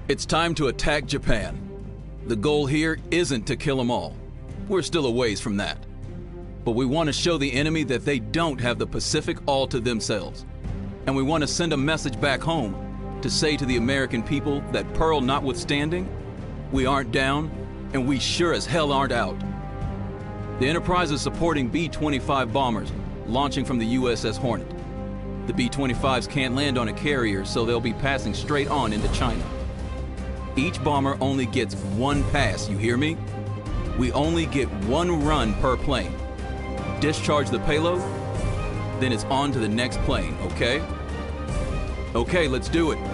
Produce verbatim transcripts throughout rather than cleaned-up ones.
It's time to attack Japan. The goal here isn't to kill them all. We're still a ways from that. But we want to show the enemy that they don't have the Pacific all to themselves. And we want to send a message back home to say to the American people that Pearl notwithstanding, we aren't down and we sure as hell aren't out. The Enterprise is supporting B twenty-five bombers launching from the U S S Hornet. The B twenty-fives can't land on a carrier, so they'll be passing straight on into China. Each bomber only gets one pass, you hear me? We only get one run per plane. Discharge the payload, then it's on to the next plane, okay? Okay, let's do it.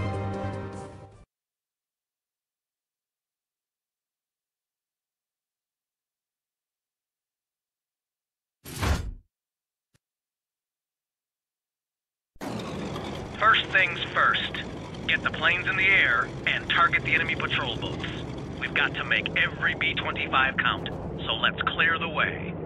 First things first. Get the planes in the air and target the enemy patrol boats. We've got to make every B twenty-five count, so let's clear the way.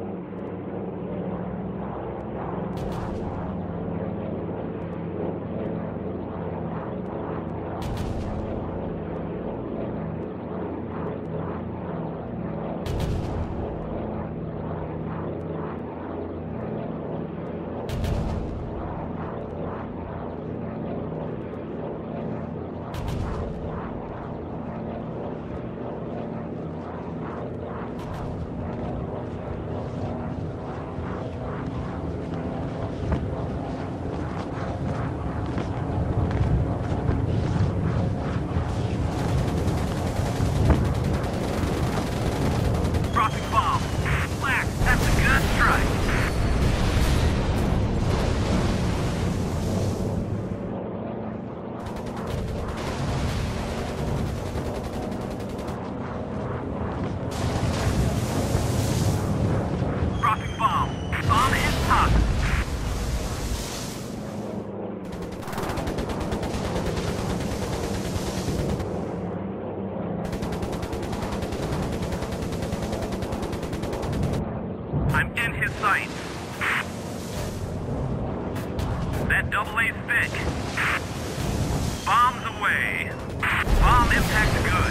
That double A's thick. Bombs away. Bomb impact good.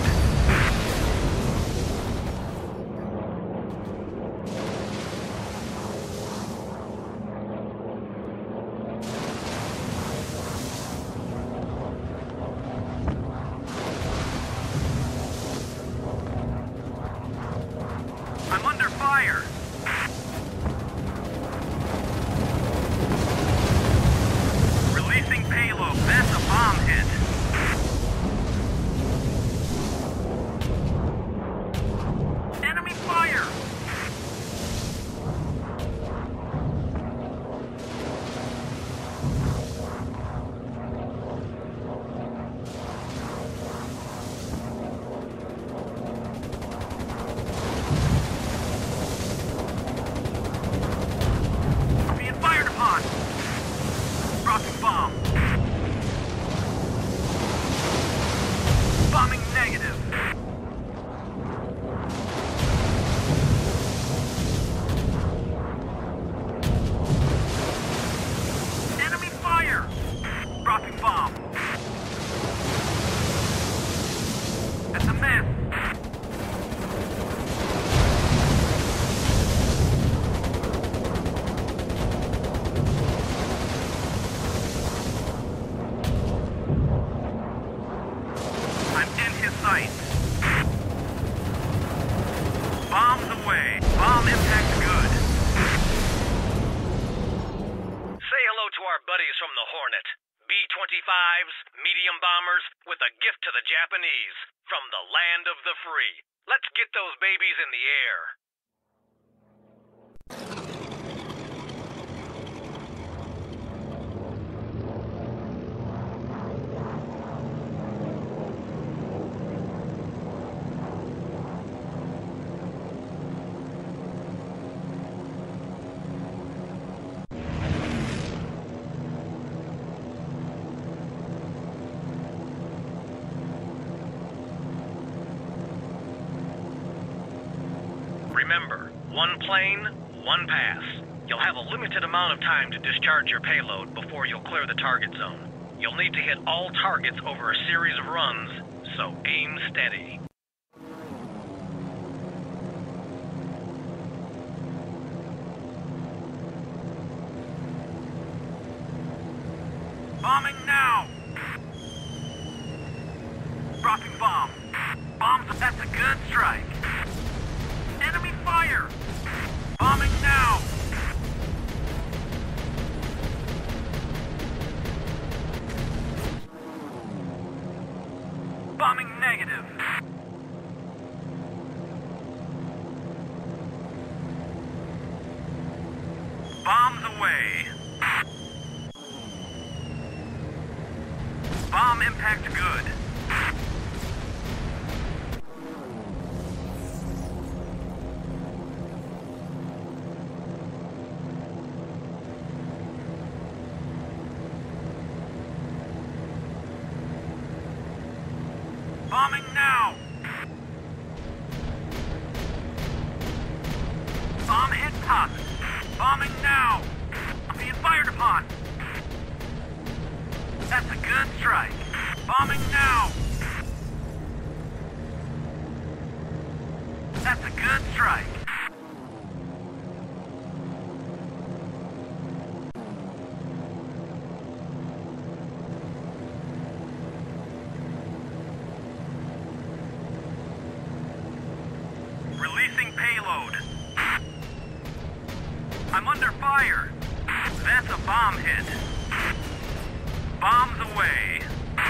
I'm under fire. Releasing payload. That's a bomb hit. Enemy fire. Being fired upon. Dropping bomb. Bombing negative. Enemy fire. Dropping bomb. That's a miss. I'm in his sights. Bombs away. Bomb impact good. Say hello to our buddies from the Hornet. B twenty-fives, medium bombers, with a gift to the Japanese. From the land of the free. Let's get those babies in the air. Remember, one plane, one pass. You'll have a limited amount of time to discharge your payload before you'll clear the target zone. You'll need to hit all targets over a series of runs, so aim steady. Bombing now! Dropping bomb. Bombs, that's a good strike. Enemy fire! Bombing now! Bombing negative. Bombs away. Bomb impact good. Bombing now! Bomb hit positive. Bombing now! I'm being fired upon. That's a good strike. Bombing now! That's a good strike. Releasing payload. I'm under fire. That's a bomb hit. Bombs away.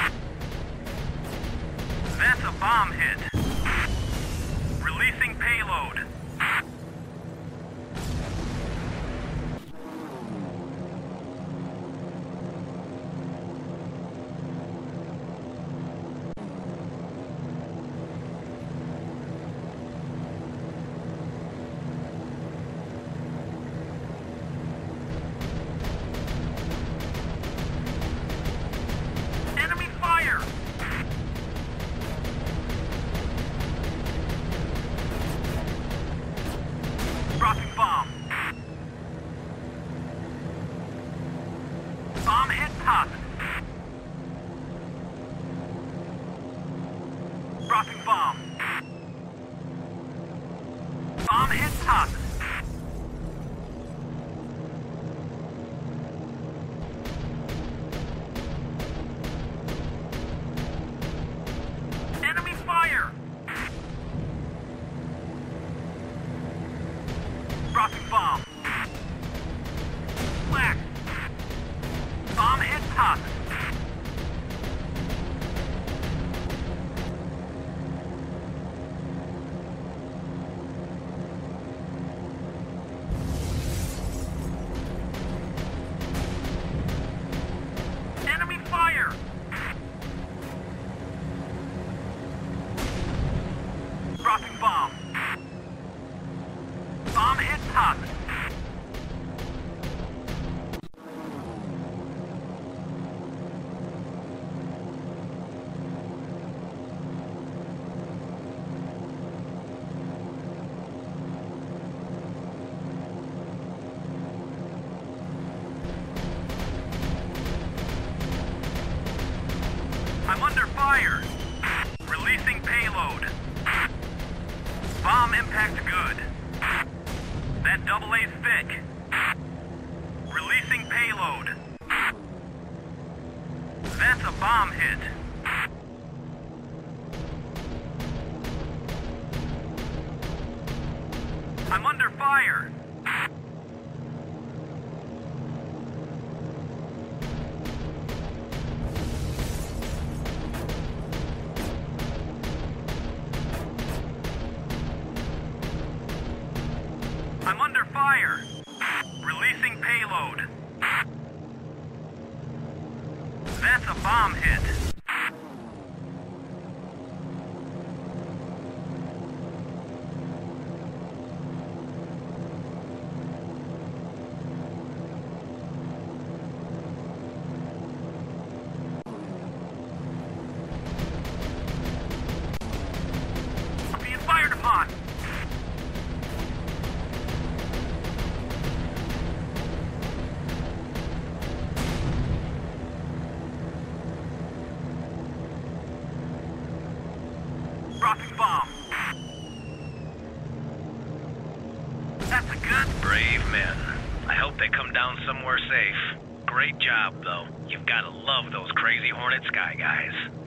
That's a bomb hit. Releasing payload. Dropping bomb. Bomb hit positive. Dropping bomb. Bomb hit positive. Enemy fire. Dropping bomb. Black. Bomb hit positive. Enemy fire. Dropping bomb. Bomb hit positive. I'm under fire. Releasing payload. Bomb impact good. That double A's thick. Releasing payload. That's a bomb hit. I'm under fire. I'm under fire. Releasing payload. That's a bomb hit. I'm being fired upon. Dropping bomb. That's a good... Brave men. I hope they come down somewhere safe. Great job, though. You've gotta love those crazy Hornet Sky guys.